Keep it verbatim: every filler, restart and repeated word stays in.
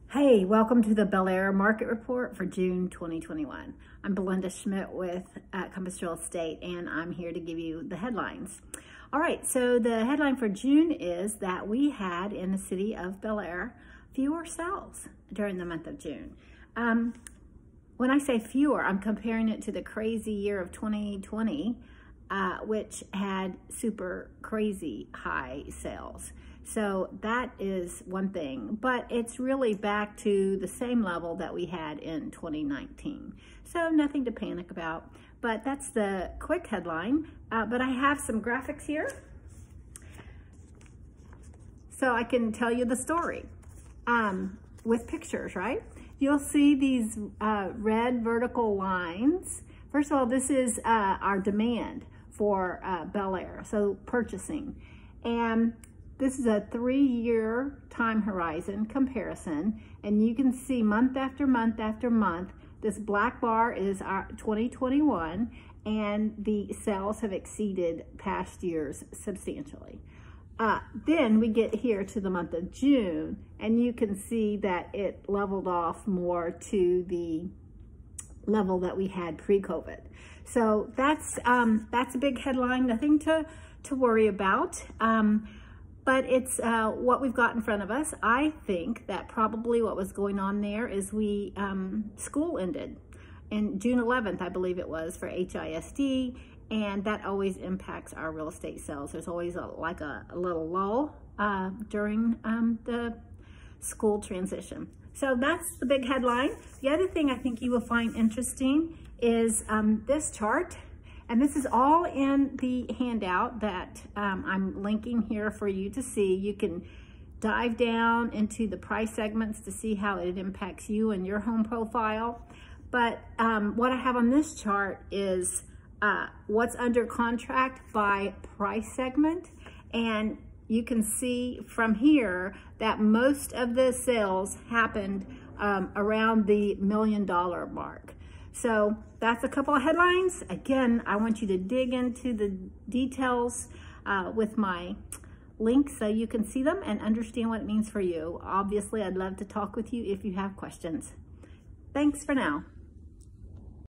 Hey, welcome to the BELLAIRE Market Report for June twenty twenty-one. I'm Belinda Schmidt with uh, Compass Real Estate, and I'm here to give you the headlines. All right, so the headline for June is that we had in the city of BELLAIRE fewer sales during the month of June. Um, when I say fewer, I'm comparing it to the crazy year of twenty twenty, uh, which had super crazy high sales. So that is one thing, but it's really back to the same level that we had in twenty nineteen. So nothing to panic about, but that's the quick headline. Uh, but I have some graphics here so I can tell you the story um, with pictures, right? You'll see these uh, red vertical lines. First of all, this is uh, our demand for uh, BELLAIRE, so purchasing. And this is a three-year time horizon comparison, and you can see month after month after month, this black bar is our twenty twenty-one, and the sales have exceeded past years substantially. Uh, then we get here to the month of June, and you can see that it leveled off more to the level that we had pre-COVID. So that's um, that's a big headline, nothing to, to worry about. Um, But it's uh, what we've got in front of us. I think that probably what was going on there is we, um, school ended in June eleventh, I believe it was, for H I S D, and that always impacts our real estate sales. There's always a, like a, a little lull uh, during um, the school transition. So that's the big headline. The other thing I think you will find interesting is um, this chart. And this is all in the handout that um, I'm linking here for you to see. You can dive down into the price segments to see how it impacts you and your home profile. But um, what I have on this chart is uh, what's under contract by price segment. And you can see from here that most of the sales happened um, around the million dollar mark. So that's a couple of headlines. Again, I want you to dig into the details uh, with my links so you can see them and understand what it means for you. Obviously, I'd love to talk with you if you have questions. Thanks for now.